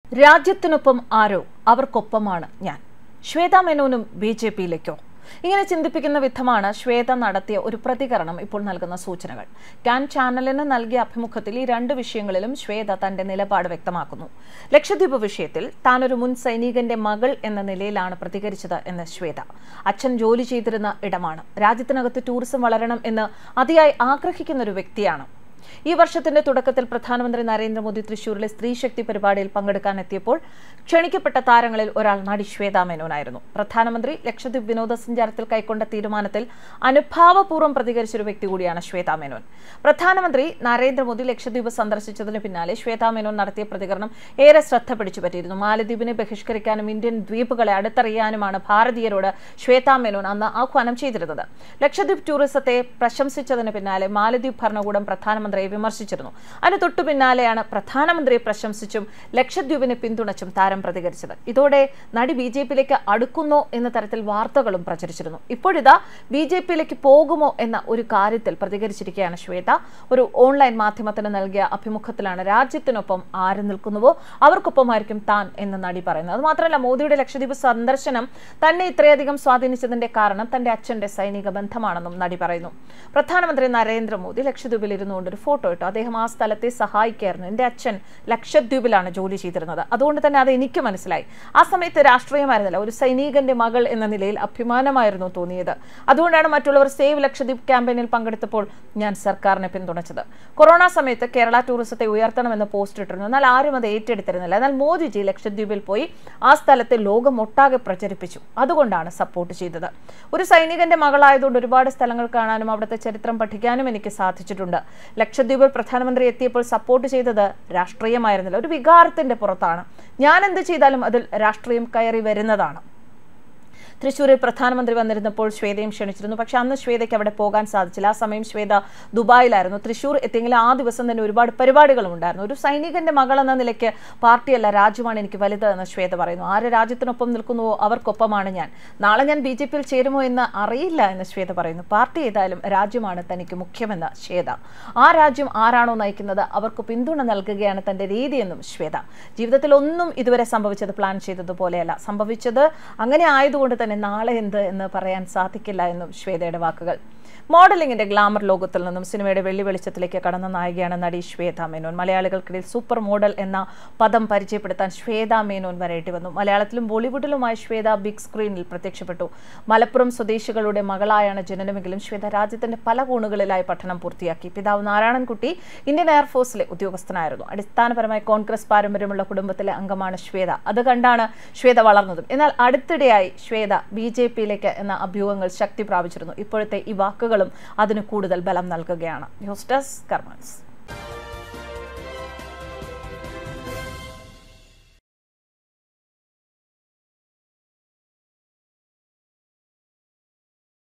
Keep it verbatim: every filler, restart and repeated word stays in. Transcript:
രാജ്യത്തിനൊപ്പം ആരോ അവർക്കൊപ്പമാണ് ഞാൻ. ശ്വേത മേനോനും B J പിയിലേക്കോ? ഇങ്ങനെ ചിന്തിപ്പിക്കുന്ന വിധമാണ് ശ്വേത നടത്തിയ ഒരു പ്രതികരണം ഇപ്പോൾ നൽകുന്ന സൂചനകൾ. കാൻ ചാനലിന് നൽകിയ അഭിമുഖത്തിൽ ഈ രണ്ട് വിഷയങ്ങളിലും ശ്വേത തന്റെ നിലപാട് വ്യക്തമാക്കുന്നു. ലക്ഷദ്വീപ് വിഷയത്തിൽ താനൊരു മുൻ സൈനികന്റെ മകൾ എന്ന നിലയിലാണ് പ്രതികരിച്ചത് എന്ന് ശ്വേത. അച്ഛൻ ജോലി ചെയ്തിരുന്ന ഇടമാണ്. രാജ്യത്തിനകത്ത് ടൂറിസം വളരണം എന്ന് അതിയായി ആഗ്രഹിക്കുന്ന ഒരു വ്യക്തിയാണ്. ഈ വർഷത്തിന്റെ തുടക്കത്തിൽ പ്രധാനമന്ത്രി നരേന്ദ്രമോദി തൃശൂരിലെ സ്ത്രീശക്തി പരിപാടിയിൽ പങ്കെടുക്കാനെത്തിയപ്പോൾ ക്ഷണിക്കപ്പെട്ട താരങ്ങളിൽ ഒരാൾ നടി ശ്വേത മേനോനായിരുന്നു. പ്രധാനമന്ത്രി ലക്ഷദ്വീപ് വിനോദസഞ്ചാരത്തിൽ കൈക്കൊണ്ട തീരുമാനത്തിൽ അനുഭാവപൂർവ്വം പ്രതികരിച്ചൊരു വ്യക്തി കൂടിയാണ് ശ്വേത മേനോൻ. പ്രധാനമന്ത്രി നരേന്ദ്രമോദി ലക്ഷദ്വീപ് സന്ദർശിച്ചതിന് പിന്നാലെ ശ്വേത മേനോൻ നടത്തിയ പ്രതികരണം ഏറെ ശ്രദ്ധ പിടിച്ചുപറ്റിയിരുന്നു. മാലദ്വീപിനെ ബഹിഷ്കരിക്കാനും ഇന്ത്യൻ ദ്വീപുകളെ അടുത്തറിയാനുമാണ് ഭാരതീയരോട് ശ്വേത മേനോൻ അന്ന് ആഹ്വാനം ചെയ്തിരുന്നത്. ലക്ഷദ്വീപ് ടൂറിസത്തെ പ്രശംസിച്ചതിന് പിന്നാലെ മാലദ്വീപ് ഭരണകൂടം പ്രധാനമന്ത്രിയെ വിമർശിച്ചിരുന്നു. അതിന് തൊട്ടു പിന്നാലെയാണ് പ്രധാനമന്ത്രിയെ പ്രശംസിച്ചും ലക്ഷദ്വീപിനെ പിന്തുണച്ചും താരം പ്രതികരിച്ചത്. ഇതോടെ നടി ബി ജെ പിയിലേക്ക് അടുക്കുന്നോ എന്ന തരത്തിൽ വാർത്തകളും പ്രചരിച്ചിരുന്നു. ഇപ്പോഴിതാ ബി ജെ പിയിലേക്ക് പോകുമോ എന്ന ഒരു കാര്യത്തിൽ പ്രതികരിച്ചിരിക്കുകയാണ് ശ്വേത. ഒരു ഓൺലൈൻ മാധ്യമത്തിന് നൽകിയ അഭിമുഖത്തിലാണ് രാജ്യത്തിനൊപ്പം ആര് നിൽക്കുന്നുവോ അവർക്കൊപ്പമായിരിക്കും താൻ എന്ന് നടി പറയുന്നത്. അത് മാത്രമല്ല, മോദിയുടെ ലക്ഷദ്വീപ് സന്ദർശനം തന്നെ ഇത്രയധികം സ്വാധീനിച്ചതിന്റെ കാരണം തന്റെ അച്ഛന്റെ സൈനിക ബന്ധമാണെന്നും നടി പറയുന്നു. പ്രധാനമന്ത്രി നരേന്ദ്രമോദി ലക്ഷദ്വീപിൽ ഇരുന്നുകൊണ്ട് ഒരു ഫോട്ടോ ഇട്ടു. അദ്ദേഹം ആ സ്ഥലത്തെ സഹായിക്കായിരുന്നു. എൻ്റെ അച്ഛൻ ലക്ഷദ്വീപിലാണ് ജോലി ചെയ്തിരുന്നത്, അതുകൊണ്ട് തന്നെ അത് എനിക്ക് മനസ്സിലായി. ആ സമയത്ത് രാഷ്ട്രീയമായിരുന്നില്ല, ഒരു സൈനികന്റെ മകൾ എന്ന നിലയിൽ അഭിമാനമായിരുന്നു തോന്നിയത്. അതുകൊണ്ടാണ് മറ്റുള്ളവർ സേവ് ലക്ഷദ്വീപ് ക്യാമ്പയിനിൽ പങ്കെടുത്തപ്പോൾ ഞാൻ സർക്കാരിനെ പിന്തുണച്ചത്. കൊറോണ സമയത്ത് കേരള ടൂറിസത്തെ ഉയർത്തണമെന്ന് പോസ്റ്റ് ഇട്ടിരുന്നു, എന്നാൽ ആരും അത് ഏറ്റെടുത്തിരുന്നില്ല. എന്നാൽ മോദിജി ലക്ഷദ്വീപിൽ പോയി ആ സ്ഥലത്തെ ലോകമൊട്ടാകെ പ്രചരിപ്പിച്ചു, അതുകൊണ്ടാണ് സപ്പോർട്ട് ചെയ്തത്. ഒരു സൈനികന്റെ മകളായതുകൊണ്ട് ഒരുപാട് സ്ഥലങ്ങൾ കാണാനും അവിടുത്തെ ചരിത്രം പഠിക്കാനും എനിക്ക് സാധിച്ചിട്ടുണ്ട്. ലക്ഷദ്വീപിൽ പ്രധാനമന്ത്രി എത്തിയപ്പോൾ സപ്പോർട്ട് ചെയ്തത് രാഷ്ട്രീയമായിരുന്നില്ല, ഒരു വികാരത്തിന്റെ പുറത്താണ്. ഞാൻ എന്ത് ചെയ്താലും അതിൽ രാഷ്ട്രീയം കയറി വരുന്നതാണ്. തൃശ്ശൂരിൽ പ്രധാനമന്ത്രി വന്നിരുന്നപ്പോൾ ശ്വേതയും ക്ഷണിച്ചിരുന്നു. പക്ഷെ അന്ന് ശ്വേതയ്ക്ക് അവിടെ പോകാൻ സാധിച്ചില്ല. ആ സമയം ശ്വേത ദുബായിലായിരുന്നു. തൃശ്ശൂർ എത്തിയെങ്കിൽ ആ ദിവസം തന്നെ ഒരുപാട് പരിപാടികളും ഉണ്ടായിരുന്നു. ഒരു സൈനികന്റെ മകൾ എന്ന നിലയ്ക്ക് പാർട്ടിയല്ല, രാജ്യമാണ് എനിക്ക് വലുത് എന്ന് ശ്വേത പറയുന്നു. ആര് രാജ്യത്തിനൊപ്പം നിൽക്കുന്നുവോ അവർക്കൊപ്പമാണ് ഞാൻ. നാളെ ഞാൻ ബി ജെ പിയിൽ ചേരുമോ എന്ന് അറിയില്ല എന്ന് ശ്വേത പറയുന്നു. പാർട്ടി ഏതായാലും രാജ്യമാണ് തനിക്ക് മുഖ്യമെന്ന് ശ്വേത. ആ രാജ്യം ആരാണോ നയിക്കുന്നത് അവർക്ക് പിന്തുണ നൽകുകയാണ് തന്റെ രീതിയെന്നും ശ്വേത. ജീവിതത്തിൽ ഒന്നും ഇതുവരെ സംഭവിച്ചത് പ്ലാൻ ചെയ്തതുപോലെയല്ല. സംഭവിച്ചത് അങ്ങനെ ആയതുകൊണ്ട് തന്നെ നാളെ എന്ത് എന്ന് പറയാൻ സാധിക്കില്ല എന്നും ശ്വേതയുടെ വാക്കുകൾ. മോഡലിംഗിന്റെ ഗ്ലാമർ ലോകത്തിൽ നിന്നും സിനിമയുടെ വെള്ളി വെളിച്ചത്തിലേക്ക് കടന്ന നായികയാണ് നടി ശ്വേത മേനോൻ. മലയാളികൾക്കിടയിൽ സൂപ്പർ മോഡൽ എന്ന പദം പരിചയപ്പെടുത്താൻ ശ്വേത മേനോൻ വരേണ്ടി വന്നു. മലയാളത്തിലും ബോളിവുഡിലുമായി ശ്വേത ബിഗ് സ്ക്രീനിൽ പ്രത്യക്ഷപ്പെട്ടു. മലപ്പുറം സ്വദേശികളുടെ മകളായാണ് ജനനമെങ്കിലും ശ്വേത രാജ്യത്തിന്റെ പല കോണുകളിലായി പഠനം പൂർത്തിയാക്കി. പിതാവ് നാരായണൻകുട്ടി ഇന്ത്യൻ എയർഫോഴ്സിലെ ഉദ്യോഗസ്ഥനായിരുന്നു. അടിസ്ഥാനപരമായി കോൺഗ്രസ് പാരമ്പര്യമുള്ള കുടുംബത്തിലെ അംഗമാണ് ശ്വേത. അത് കണ്ടാണ് ശ്വേത വളർന്നതും. എന്നാൽ അടുത്തിടെയായി ശ്വേത ബി ജെ പിയിലേക്ക് എന്ന അഭ്യൂഹങ്ങൾ ശക്തി പ്രാപിച്ചിരുന്നു. ഇപ്പോഴത്തെ ഈ വാക്കുകൾ അതിന് കൂടുതൽ ബലം നൽകുകയാണ്. News desk കർമ്മൻസ്.